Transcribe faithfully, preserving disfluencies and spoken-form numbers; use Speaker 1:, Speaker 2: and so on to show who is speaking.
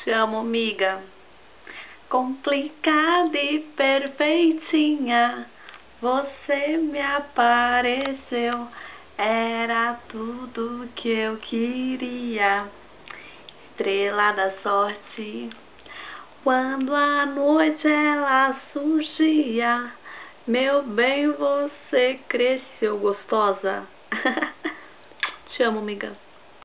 Speaker 1: Te amo, amiga. Complicada e perfeitinha, você me apareceu. Era tudo que eu queria. Estrela da sorte. Quando a noite ela surgia, meu bem, você cresceu gostosa. Te amo, amiga.